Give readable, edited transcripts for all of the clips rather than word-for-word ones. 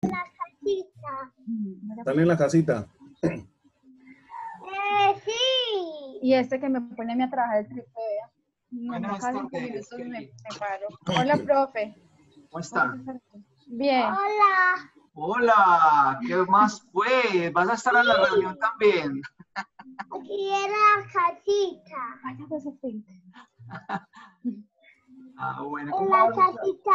la casita. ¿Están en la casita? Sí. Y este que me pone a mí a trabajar el triple, vea. No, Buenas cada 5 tardes, minutos Kelly. me paro. Hola, profe. ¿Cómo está? Bien. Hola. Hola, ¿qué más pues? ¿Vas a estar en la reunión también? Aquí en la casita. Vaya, pues, así. Ah, bueno, En la casita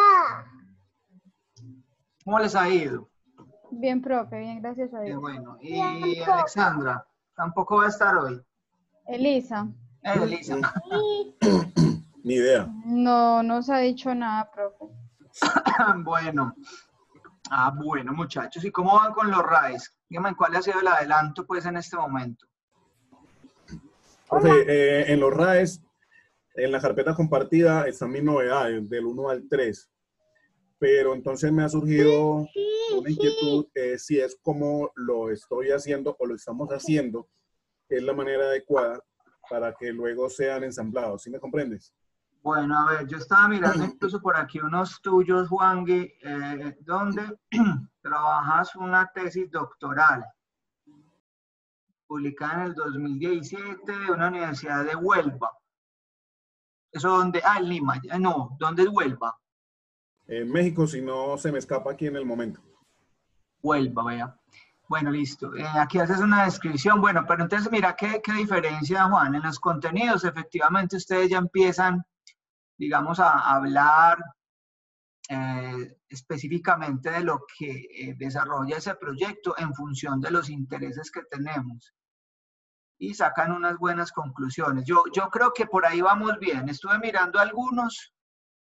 ya. ¿cómo les ha ido? Bien, profe, bien, gracias a Qué Dios. bueno. Y Alexandra, tampoco va a estar hoy. Elisa, Elisa. Sí. Ni idea. no nos ha dicho nada, profe. Bueno. Bueno, muchachos. ¿Y cómo van con los RAEs? Díganme, ¿cuál ha sido el adelanto, pues, en este momento? Profe, en los RAES, en la carpeta compartida están mis novedades, del 1 al 3. Pero entonces me ha surgido una inquietud, si es como lo estoy haciendo o lo estamos haciendo, es la manera adecuada para que luego sean ensamblados. ¿Sí me comprendes? Bueno, a ver, yo estaba mirando incluso por aquí unos tuyos, Juangui, donde trabajas una tesis doctoral publicada en el 2017 de una universidad de Huelva. ¿Eso dónde? En Lima. No, ¿dónde es Huelva? En México, si no se me escapa aquí en el momento. Huelva, vea. Bueno, listo. Aquí haces una descripción. Bueno, pero entonces mira qué diferencia, Juan. En los contenidos, efectivamente, ustedes ya empiezan, digamos, a hablar específicamente de lo que desarrolla ese proyecto en función de los intereses que tenemos. Y sacan unas buenas conclusiones. Yo creo que por ahí vamos bien. Estuve mirando algunos,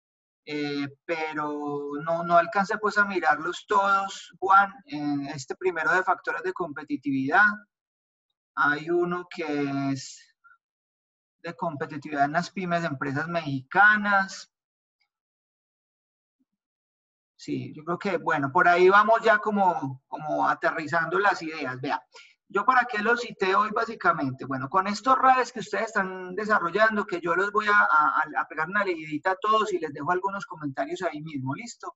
pero no alcancé pues a mirarlos todos, Juan. En este primero de factores de competitividad, hay uno que es de competitividad en las pymes de empresas mexicanas. Sí, yo creo que, bueno, por ahí vamos ya como aterrizando las ideas. Vea, yo para qué los cité hoy básicamente. Bueno, con estos RAEs que ustedes están desarrollando, que yo los voy a pegar una leidita a todos y les dejo algunos comentarios ahí mismo, ¿listo?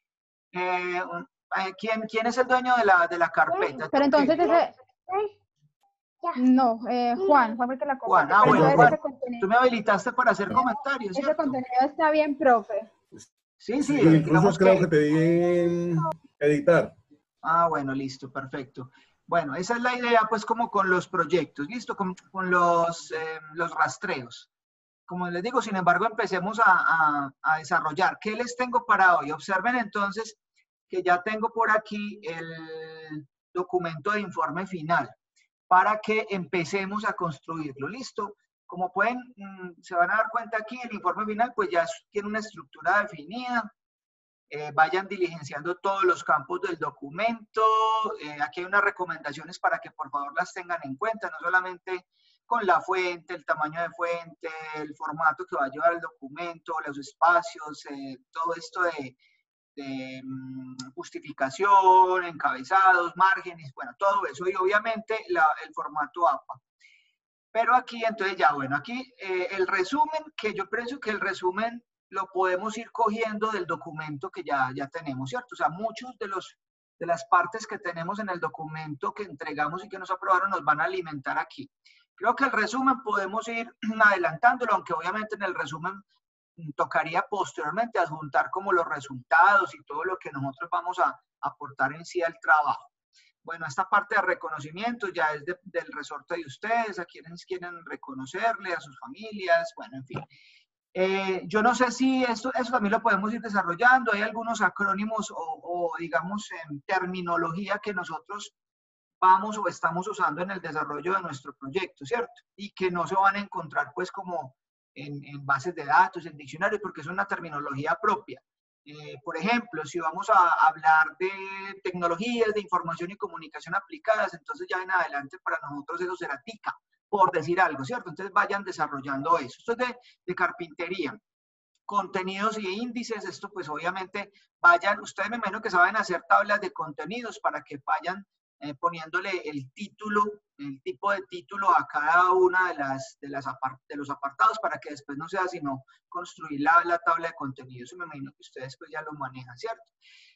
¿Quién es el dueño de la carpeta? Pero entonces ese... No, Juan porque la Juan, comparte. bueno, Entonces Juan, ese contenido, tú me habilitaste para hacer comentarios, ese ¿cierto? contenido está bien, profe. Sí, Sí, digamos incluso creo que te di en editar. Bueno, listo, perfecto. Bueno, esa es la idea, pues, como con los proyectos, ¿listo? Con los rastreos. Como les digo, sin embargo, empecemos a desarrollar. ¿Qué les tengo para hoy? Observen entonces que ya tengo por aquí el documento de informe final para que empecemos a construirlo, ¿listo? Como pueden, se van a dar cuenta aquí, el informe final pues ya tiene una estructura definida. Vayan diligenciando todos los campos del documento. Aquí hay unas recomendaciones para que por favor las tengan en cuenta, no solamente con la fuente, el tamaño de fuente, el formato que va a llevar el documento, los espacios, todo esto de justificación, encabezados, márgenes, bueno, todo eso, y obviamente el formato APA. Pero aquí, entonces ya, bueno, aquí el resumen, que yo pienso que el resumen lo podemos ir cogiendo del documento que ya tenemos, ¿cierto? O sea, muchos de las partes que tenemos en el documento que entregamos y que nos aprobaron nos van a alimentar aquí. Creo que el resumen podemos ir adelantándolo, aunque obviamente en el resumen tocaría posteriormente adjuntar como los resultados y todo lo que nosotros vamos a aportar en sí al trabajo. Bueno, esta parte de reconocimiento ya es del resorte de ustedes, a quienes quieren reconocerle, a sus familias, bueno, en fin. Yo no sé si eso también lo podemos ir desarrollando. Hay algunos acrónimos o digamos, terminología que nosotros vamos o estamos usando en el desarrollo de nuestro proyecto, ¿cierto? Y que no se van a encontrar pues como en bases de datos, en diccionarios, porque es una terminología propia. Por ejemplo, si vamos a hablar de tecnologías de información y comunicación aplicadas, entonces ya en adelante para nosotros eso será TICA, por decir algo, ¿cierto? Entonces vayan desarrollando eso. Esto es de carpintería. Contenidos y índices, esto pues obviamente vayan, ustedes me imagino que saben hacer tablas de contenidos para que vayan poniéndole el título, el tipo de título a cada una de los apartados para que después no sea sino construir la tabla de contenidos. Eso me imagino que ustedes pues ya lo manejan, ¿cierto?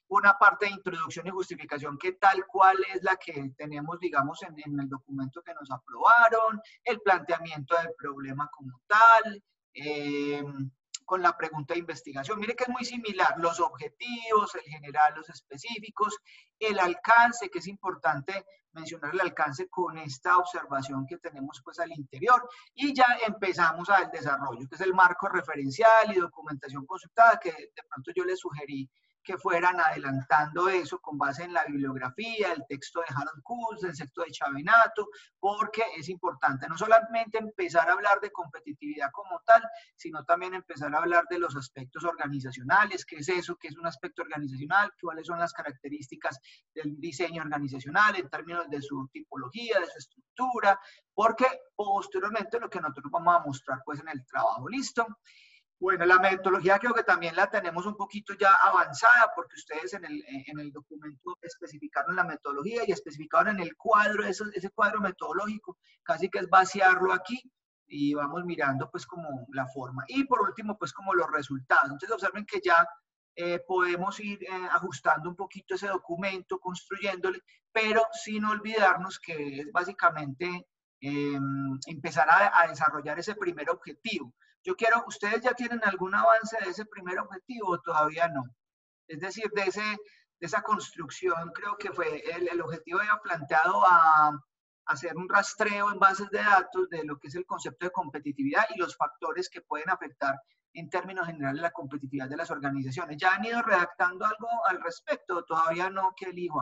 una parte de introducción y justificación que tal cual es la que tenemos, digamos, en el documento que nos aprobaron, el planteamiento del problema como tal, con la pregunta de investigación. Mire que es muy similar, los objetivos, el general, los específicos, el alcance, que es importante mencionar el alcance con esta observación que tenemos pues al interior, y ya empezamos al desarrollo, que es el marco referencial y documentación consultada, que de pronto yo les sugerí que fueran adelantando eso con base en la bibliografía, el texto de Harold Kuhn, el texto de Chavinato, porque es importante no solamente empezar a hablar de competitividad como tal, sino también empezar a hablar de los aspectos organizacionales, qué es eso, qué es un aspecto organizacional, cuáles son las características del diseño organizacional en términos de su tipología, de su estructura, porque posteriormente lo que nosotros vamos a mostrar pues en el trabajo. ¿Listo? Bueno, la metodología creo que también la tenemos un poquito ya avanzada porque ustedes en el documento especificaron la metodología y especificaron en el cuadro, ese cuadro metodológico, casi que es vaciarlo aquí y vamos mirando pues como la forma. Y por último pues como los resultados. Entonces observen que ya podemos ir ajustando un poquito ese documento, construyéndole, pero sin olvidarnos que es básicamente empezar a desarrollar ese primer objetivo. Yo quiero, ¿ustedes ya tienen algún avance de ese primer objetivo o todavía no? Es decir, de esa construcción, creo que fue el objetivo había planteado a hacer un rastreo en bases de datos de lo que es el concepto de competitividad y los factores que pueden afectar en términos generales la competitividad de las organizaciones. ¿Ya han ido redactando algo al respecto? ¿Todavía no, Kelly y Juan?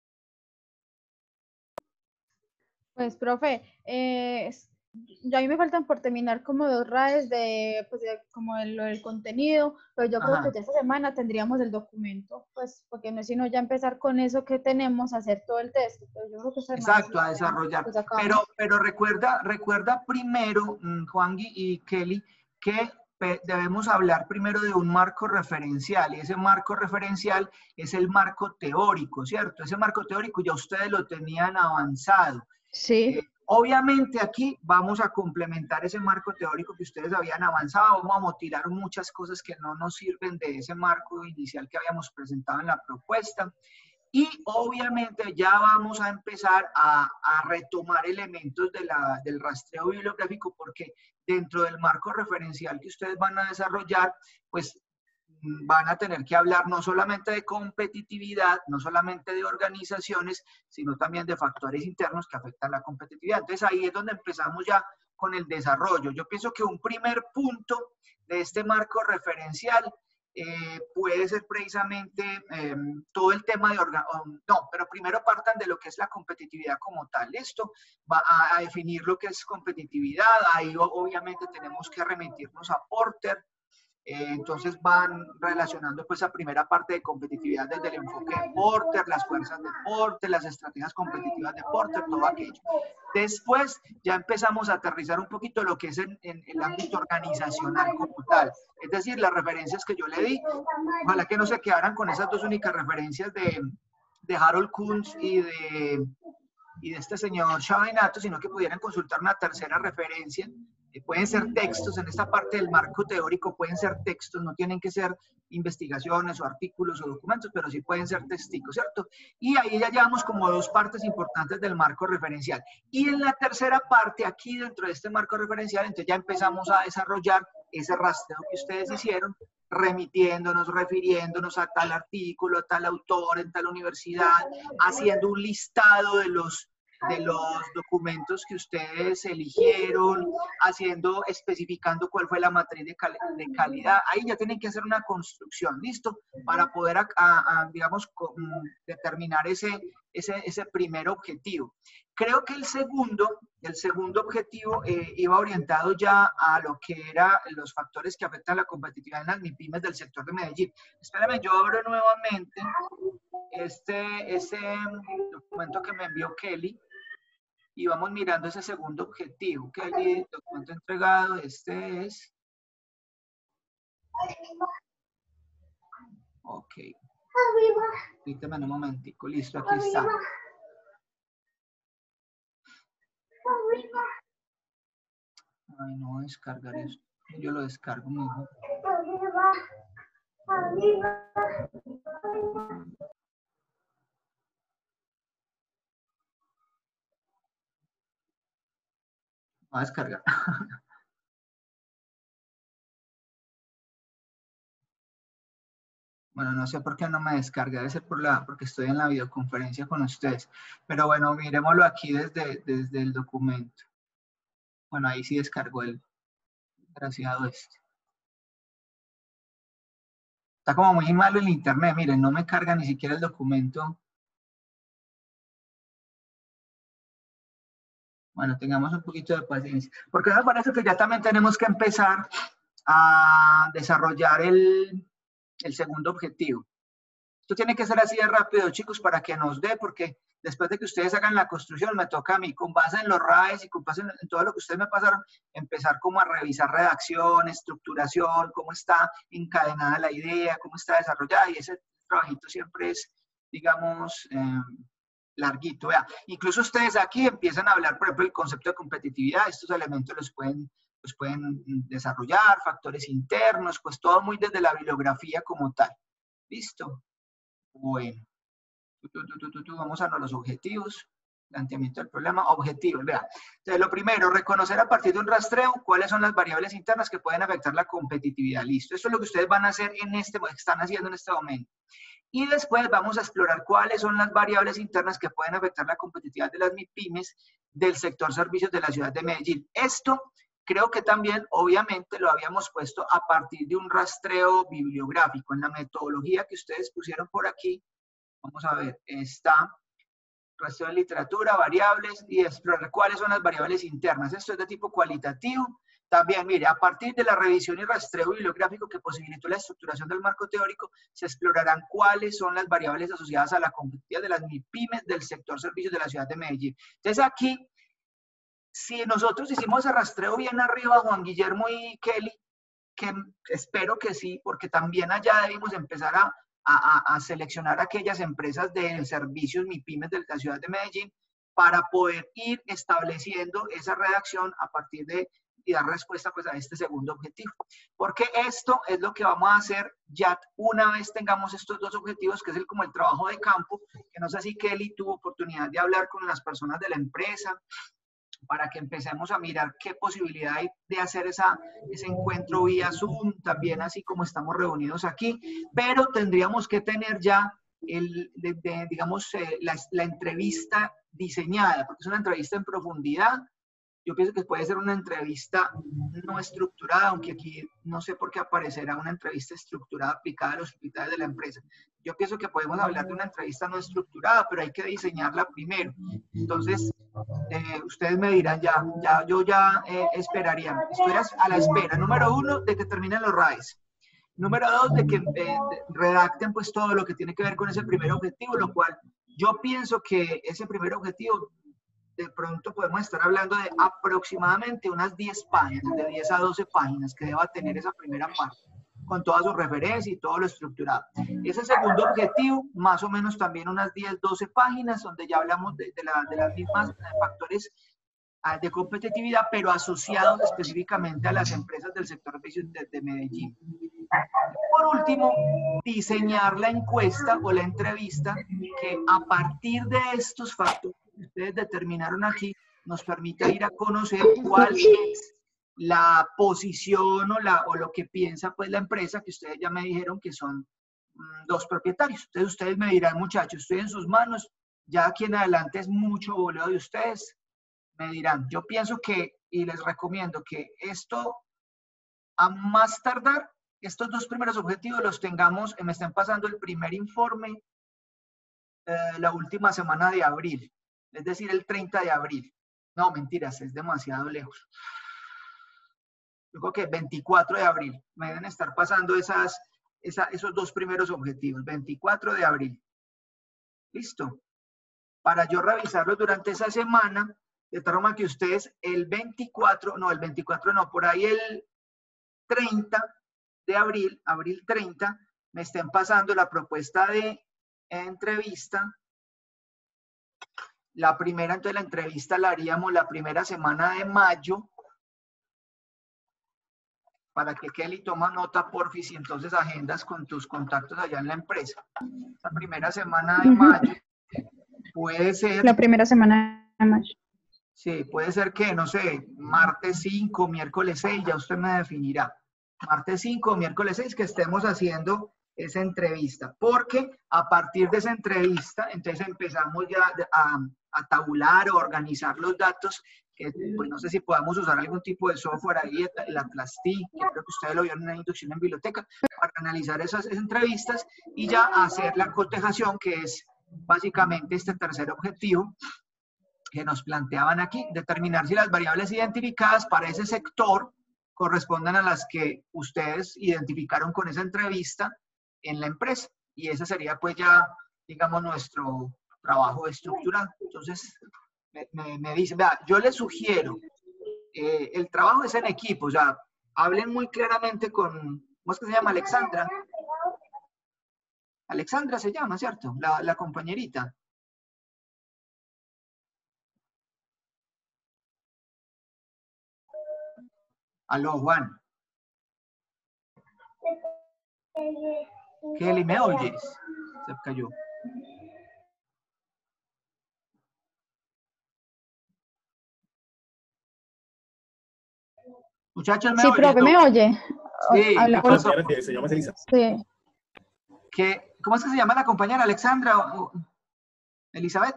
Pues, profe, ya a mí me faltan por terminar como 2 RAEs pues, como el contenido, pero yo creo que ya esta semana tendríamos el documento, pues, porque no es sino ya empezar con eso que tenemos, hacer todo el texto. Pero yo creo que esta semana exacto, a desarrollar. Pero recuerda primero, Juan y Kelly, que debemos hablar primero de un marco referencial, y ese marco referencial es el marco teórico, ¿cierto? Ese marco teórico ya ustedes lo tenían avanzado. Sí. Obviamente aquí vamos a complementar ese marco teórico que ustedes habían avanzado, vamos a motivar muchas cosas que no nos sirven de ese marco inicial que habíamos presentado en la propuesta. Y obviamente ya vamos a empezar a retomar elementos del rastreo bibliográfico porque dentro del marco referencial que ustedes van a desarrollar, pues van a tener que hablar no solamente de competitividad, no solamente de organizaciones, sino también de factores internos que afectan la competitividad. Entonces ahí es donde empezamos ya con el desarrollo. Yo pienso que un primer punto de este marco referencial puede ser precisamente todo el tema de pero primero partan de lo que es la competitividad como tal. Esto va a definir lo que es competitividad. Ahí obviamente tenemos que remitirnos a Porter. Entonces van relacionando pues esa primera parte de competitividad desde el enfoque de Porter, las fuerzas de Porter, las estrategias competitivas de Porter, todo aquello. Después ya empezamos a aterrizar un poquito lo que es en el ámbito organizacional como tal. Es decir, las referencias que yo le di, ojalá que no se quedaran con esas dos únicas referencias de Harold Kuhn y de este señor Chavinato, sino que pudieran consultar una tercera referencia. Pueden ser textos, en esta parte del marco teórico pueden ser textos, no tienen que ser investigaciones o artículos o documentos, pero sí pueden ser testigos, ¿cierto? Y ahí ya llevamos como 2 partes importantes del marco referencial. Y en la tercera parte, aquí dentro de este marco referencial, entonces ya empezamos a desarrollar ese rastreo que ustedes hicieron, remitiéndonos, refiriéndonos a tal artículo, a tal autor, en tal universidad, haciendo un listado de los documentos que ustedes eligieron, especificando cuál fue la matriz de calidad. Ahí ya tienen que hacer una construcción, ¿listo? Para poder, digamos, determinar ese primer objetivo. Creo que el segundo objetivo iba orientado ya a lo que eran los factores que afectan la competitividad en las MIPYMES del sector de Medellín. Espérame, yo abro nuevamente este documento que me envió Kelly y vamos mirando ese segundo objetivo. Kelly, documento entregado, este es... Ok. Permítame un momentico, listo, aquí está. Ay, no, descargar eso. Yo lo descargo mejor. Va a descargar. Bueno, no sé por qué no me descarga, debe ser porque estoy en la videoconferencia con ustedes. Pero bueno, miremoslo aquí desde el documento. Bueno, ahí sí descargó el desgraciado este. Está como muy malo el internet, miren, no me carga ni siquiera el documento. Bueno, tengamos un poquito de paciencia. Porque me parece que ya también tenemos que empezar a desarrollar el segundo objetivo. Esto tiene que ser así de rápido, chicos, para que nos dé, porque después de que ustedes hagan la construcción, me toca a mí, con base en los RAEs y con base en todo lo que ustedes me pasaron, empezar como a revisar redacción, estructuración, cómo está encadenada la idea, cómo está desarrollada, y ese trabajito siempre es, digamos, larguito. Vea. Incluso ustedes aquí empiezan a hablar, por ejemplo, el concepto de competitividad, estos elementos los pueden desarrollar, factores internos, pues todo muy desde la bibliografía como tal. ¿Listo? Bueno. Vamos a los objetivos. Planteamiento del problema, objetivos, vean. Entonces, lo primero, reconocer a partir de un rastreo cuáles son las variables internas que pueden afectar la competitividad. Listo, esto es lo que ustedes van a hacer están haciendo en este momento. Y después vamos a explorar cuáles son las variables internas que pueden afectar la competitividad de las MIPYMES del sector servicios de la ciudad de Medellín. Esto creo que también, obviamente, lo habíamos puesto a partir de un rastreo bibliográfico. En la metodología que ustedes pusieron por aquí, vamos a ver, está rastreo de literatura, variables y explorar cuáles son las variables internas. Esto es de tipo cualitativo. También, mire, a partir de la revisión y rastreo bibliográfico que posibilitó la estructuración del marco teórico, se explorarán cuáles son las variables asociadas a la competitividad de las MIPYMES del sector servicios de la ciudad de Medellín. Entonces aquí, si nosotros hicimos el rastreo bien arriba, Juan Guillermo y Kelly, que espero que sí, porque también allá debimos empezar a seleccionar aquellas empresas de servicios MIPYMES de la ciudad de Medellín para poder ir estableciendo esa redacción a partir de y dar respuesta pues a este segundo objetivo. Porque esto es lo que vamos a hacer ya una vez tengamos estos dos objetivos, que es como el trabajo de campo, que no sé si Kelly tuvo oportunidad de hablar con las personas de la empresa, para que empecemos a mirar qué posibilidad hay de hacer ese encuentro vía Zoom, también así como estamos reunidos aquí, pero tendríamos que tener ya, digamos, la entrevista diseñada, porque es una entrevista en profundidad. Yo pienso que puede ser una entrevista no estructurada, aunque aquí no sé por qué aparecerá una entrevista estructurada aplicada a los hospitales de la empresa. Yo pienso que podemos hablar de una entrevista no estructurada, pero hay que diseñarla primero. Entonces, ustedes me dirán, yo esperaría. Estoy a la espera. Número 1, de que terminen los RAEs. Número 2, de que redacten pues todo lo que tiene que ver con ese primer objetivo, lo cual yo pienso que ese primer objetivo de pronto podemos estar hablando de aproximadamente unas 10 páginas, de 10 a 12 páginas que deba tener esa primera parte, con todas sus referencias y todo lo estructurado. Ese segundo objetivo, más o menos también unas 10, 12 páginas, donde ya hablamos de las mismas factores de competitividad, pero asociados específicamente a las empresas del sector servicios de Medellín. Por último, diseñar la encuesta o la entrevista que a partir de estos factores que ustedes determinaron aquí, nos permita ir a conocer cuál es la posición o lo que piensa pues la empresa, que ustedes ya me dijeron que son dos propietarios. Entonces ustedes me dirán, muchachos, estoy en sus manos, ya aquí en adelante es mucho boleo de ustedes. Me dirán, yo pienso que, y les recomiendo que esto, a más tardar, estos dos primeros objetivos los tengamos, me están pasando el primer informe la última semana de abril, es decir, el 30 de abril. No, mentiras, es demasiado lejos. Yo creo que 24 de abril me deben estar pasando esos dos primeros objetivos, 24 de abril. Listo. Para yo revisarlos durante esa semana, de tal forma que ustedes el 24 no, por ahí el 30 de abril, abril 30, me estén pasando la propuesta de entrevista. La primera, entonces la entrevista la haríamos la primera semana de mayo. para que Kelly toma nota, porfis, y entonces agendas con tus contactos allá en la empresa. La primera semana de mayo puede ser... La primera semana de mayo. Sí, puede ser que, no sé, martes 5, miércoles 6, ya usted me definirá. Martes 5, miércoles 6, que estemos haciendo esa entrevista. Porque a partir de esa entrevista, entonces empezamos ya a tabular o organizar los datos, que pues no sé si podamos usar algún tipo de software ahí, el Atlas-T, que creo que ustedes lo vieron en una inducción en biblioteca, para analizar esas entrevistas y ya hacer la cotejación, que es básicamente este tercer objetivo que nos planteaban aquí, determinar si las variables identificadas para ese sector corresponden a las que ustedes identificaron con esa entrevista en la empresa. Y ese sería pues ya, digamos, nuestro trabajo estructurado. Entonces, me dicen, vea, yo les sugiero, el trabajo es en equipo, o sea, hablen muy claramente con, ¿cómo es que se llama? Alexandra. Alexandra se llama, ¿cierto? La compañerita. Aló, Juan. Kelly, ¿me oyes? Se cayó. Muchachos, ¿me Sí, oyen? profe, ¿me oye? Sí, Habla- ¿qué pasó? Que se llama Elisa. Sí. ¿Cómo es que se llama la compañera? ¿Alexandra o Elizabeth?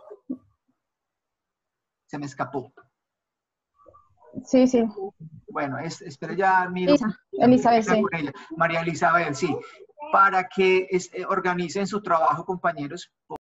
Se me escapó. Sí, sí. Bueno, espera, ya miro. Elizabeth, sí. Con ella. María Elizabeth, sí. Para que organicen su trabajo, compañeros.